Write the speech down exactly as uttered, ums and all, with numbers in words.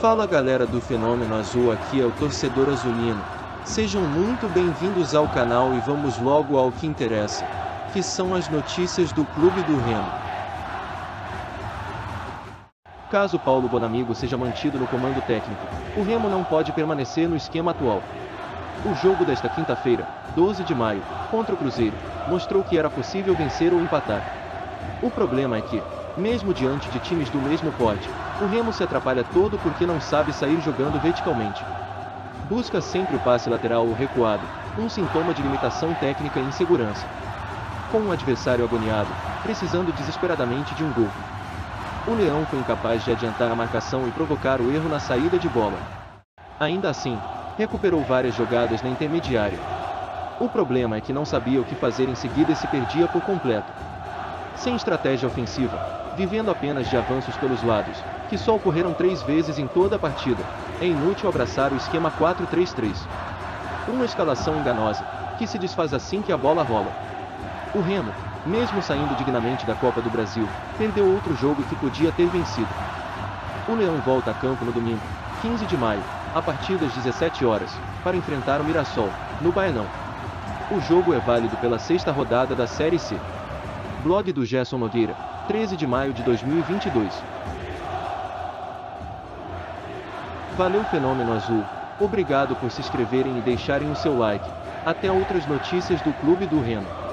Fala galera do Fenômeno Azul, aqui é o torcedor azulino. Sejam muito bem-vindos ao canal e vamos logo ao que interessa, que são as notícias do Clube do Remo. Caso Paulo Bonamigo seja mantido no comando técnico, o Remo não pode permanecer no esquema atual. O jogo desta quinta-feira, doze de maio, contra o Cruzeiro, mostrou que era possível vencer ou empatar. O problema é que, mesmo diante de times do mesmo porte, o Remo se atrapalha todo porque não sabe sair jogando verticalmente. Busca sempre o passe lateral ou recuado, um sintoma de limitação técnica e insegurança. Com um adversário agoniado, precisando desesperadamente de um gol, o Leão foi incapaz de adiantar a marcação e provocar o erro na saída de bola. Ainda assim, recuperou várias jogadas na intermediária. O problema é que não sabia o que fazer em seguida e se perdia por completo. Sem estratégia ofensiva, vivendo apenas de avanços pelos lados, que só ocorreram três vezes em toda a partida, é inútil abraçar o esquema quatro três três. Uma escalação enganosa, que se desfaz assim que a bola rola. O Remo, mesmo saindo dignamente da Copa do Brasil, perdeu outro jogo que podia ter vencido. O Leão volta a campo no domingo, quinze de maio, a partir das dezessete horas, para enfrentar o Mirassol, no Baianão. O jogo é válido pela sexta rodada da Série C. Blog do Gerson Nogueira, treze de maio de dois mil e vinte e dois. Valeu Fenômeno Azul, obrigado por se inscreverem e deixarem o seu like. Até outras notícias do Clube do Remo.